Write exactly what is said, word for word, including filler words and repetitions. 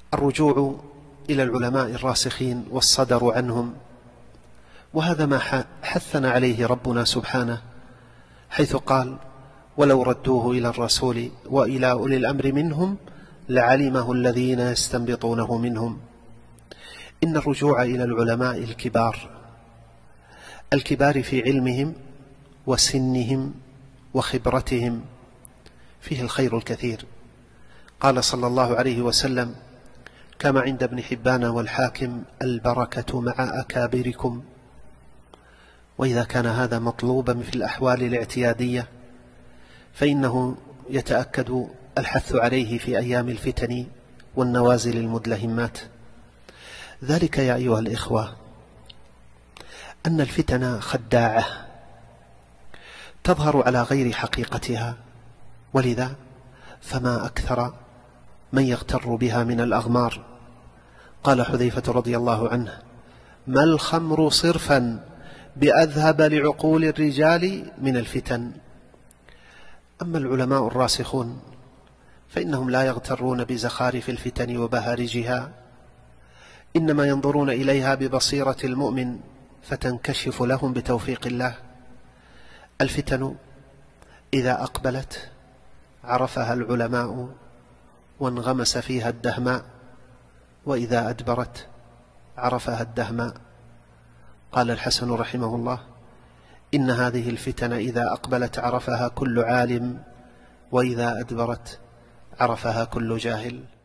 الرجوع إلى العلماء الراسخين والصدر عنهم، وهذا ما حثنا عليه ربنا سبحانه، حيث قال: ولو ردوه إلى الرسول وإلى أولي الأمر منهم لعلمه الذين يستنبطونه منهم. إن الرجوع إلى العلماء الكبار الكبار في علمهم وسنهم وخبرتهم فيه الخير الكثير. قال صلى الله عليه وسلم كما عند ابن حبان والحاكم: البركة مع أكابركم. وإذا كان هذا مطلوبا في الأحوال الاعتيادية فإنه يتأكد الحث عليه في أيام الفتن والنوازل المدلهمات. ذلك يا أيها الإخوة أن الفتن خداعة تظهر على غير حقيقتها، ولذا فما أكثر من يغتر بها من الأغمار. قال حذيفة رضي الله عنه: ما الخمر صرفا بأذهب لعقول الرجال من الفتن. أما العلماء الراسخون فإنهم لا يغترون بزخارف الفتن وبهارجها، إنما ينظرون إليها ببصيرة المؤمن فتنكشف لهم بتوفيق الله. الفتن إذا أقبلت عرفها العلماء وانغمس فيها الدهماء، وإذا أدبرت عرفها الدهماء. قال الحسن رحمه الله: إن هذه الفتن إذا أقبلت عرفها كل عالم، وإذا أدبرت عرفها كل جاهل.